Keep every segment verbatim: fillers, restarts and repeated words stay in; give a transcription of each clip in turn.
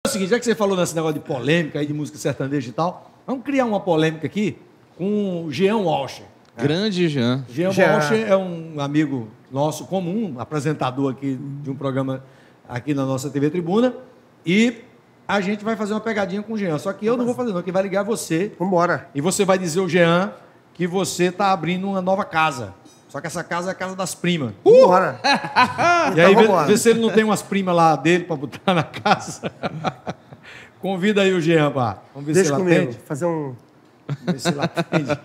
o seguinte, já que você falou nesse negócio de polêmica aí, de música sertaneja e tal, vamos criar uma polêmica aqui com o Jean Walsher. Grande Jean. Jean Walsher é um amigo nosso comum, apresentador aqui de um programa aqui na nossa T V Tribuna, e a gente vai fazer uma pegadinha com o Jean, só que eu não vou fazer não, quem vai ligar é você. Vambora. E você vai dizer ao Jean que você está abrindo uma nova casa. Só que essa casa é a casa das primas. Uh! Bora. E aí, então, vê, vê se ele não tem umas primas lá dele para botar na casa. Convida aí o Jean, pá. Vamos ver Deixa se ele comigo, atende. fazer um... Vamos ver se ele atende.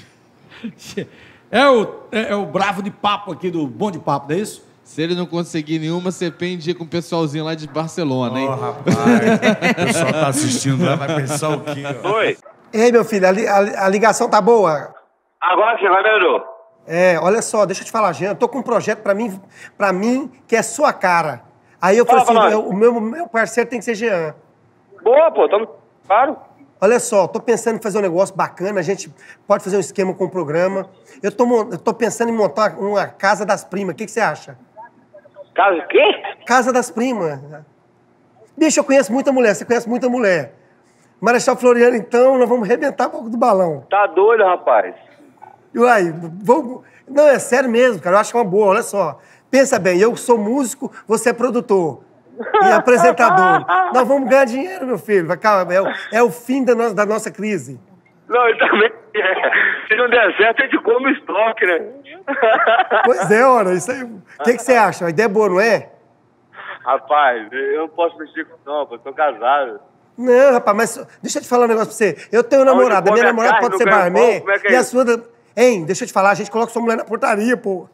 É o, é, é o bravo de papo aqui do Bom de Papo, não é isso? Se ele não conseguir nenhuma, você pende com o pessoalzinho lá de Barcelona, hein? Ó, rapaz, o pessoal tá assistindo lá, vai pensar o quê? Ó? Oi. Ei, meu filho, a, li- a- a ligação tá boa? Agora você vai, melhorou. É, olha só, deixa eu te falar, Jean, eu tô com um projeto pra mim, pra mim que é sua cara. Aí eu falei Fala, assim, fala. eu- o meu, meu parceiro tem que ser Jean. Boa, pô, tamo... Claro. Olha só, tô pensando em fazer um negócio bacana, a gente pode fazer um esquema com o programa. Eu tô, mon- eu tô pensando em montar uma casa das primas, o que, que você acha? Caso o quê? Casa das primas. Bicho, eu conheço muita mulher, você conhece muita mulher. Marechal Floriano, então, nós vamos arrebentar um pouco do balão. Tá doido, rapaz. E aí, vamos... Não, é sério mesmo, cara, eu acho que é uma boa, olha só. Pensa bem, eu sou músico, você é produtor e apresentador. Nós vamos ganhar dinheiro, meu filho. Vai, calma, é, o, é o fim da, no, da nossa crise. Não, e também, se não der certo, a gente come o estoque, né? Pois é, ora, isso aí. O que, que você acha? A ideia é boa, não é? Rapaz, eu não posso mexer com não, pô, eu tô casado. Não, rapaz, mas deixa eu te falar um negócio pra você. Eu tenho Onde namorada, minha come a namorada carne, pode ser não ganha barman pão, como é que é e a isso? sua... da- Hein, deixa eu te falar, a gente coloca sua mulher na portaria, pô.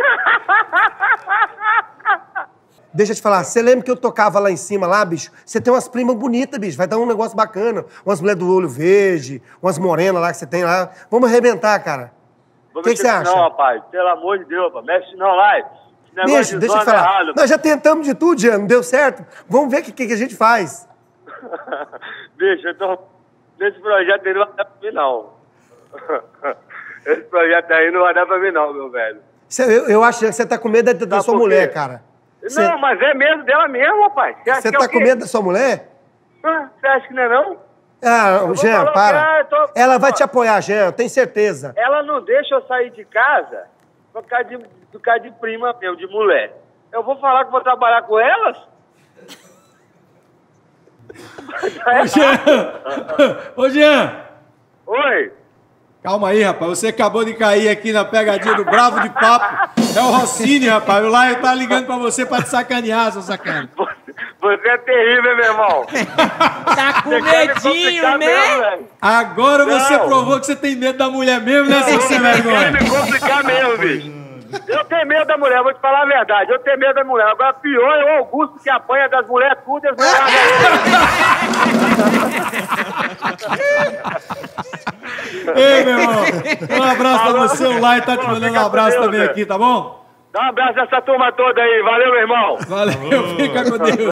Deixa eu te falar, você lembra que eu tocava lá em cima, lá, bicho? Você tem umas primas bonitas, bicho, vai dar um negócio bacana. Umas mulheres do olho verde, umas morenas lá que você tem lá. Vamos arrebentar, cara. Vou Que que mexer você com acha? Não, rapaz, pelo amor de Deus, rapaz, mexe não lá. Esse negócio Bicho, de deixa eu te zona é falar. errado, Nós já tentamos de tudo, Jean, não deu certo. Vamos ver o que, que, que a gente faz. Bicho, eu tô... Nesse projeto aí não vai dar pra mim, não. Esse projeto aí não vai dar pra mim, não, meu velho. Cê- Eu, eu acho que você tá com medo da, da Sabe sua por quê? mulher, cara. Cê- Não, mas é mesmo dela mesmo, rapaz. Você acha Você que é tá o com quê? medo da sua mulher? Ah, Você acha que não é não? Ah, vou Jean, falar para. que, ah, eu tô- Ela vai te apoiar, Jean, eu tenho certeza. Ela não deixa eu sair de casa por causa de, por causa de prima meu, de mulher. Eu vou falar que vou trabalhar com elas? Ô, Jean! Ô, Jean! Oi? Calma aí, rapaz. Você acabou de cair aqui na pegadinha do Bravo de Papo. É o Rossini, rapaz. O Laio tá ligando pra você pra te sacanear, seu sacana. Você, você é terrível, meu irmão. Tá com Você quer me medinho, complicar mesmo, né? velho? Agora você Não. provou que você tem medo da mulher mesmo, né, seu sem Você quer vergonha? me complicar mesmo, bicho. Eu tenho medo da mulher, vou te falar a verdade. Eu tenho medo da mulher. Agora, pior é o Augusto que apanha das mulheres tudo e as mulheres largam ele. Ei, meu irmão. Um abraço pra Falou. você. O Laio tá te Pô, mandando fica um com abraço Deus, também né? aqui, tá bom? Dá um abraço nessa turma toda aí. Valeu, meu irmão. Valeu. Fica com Deus.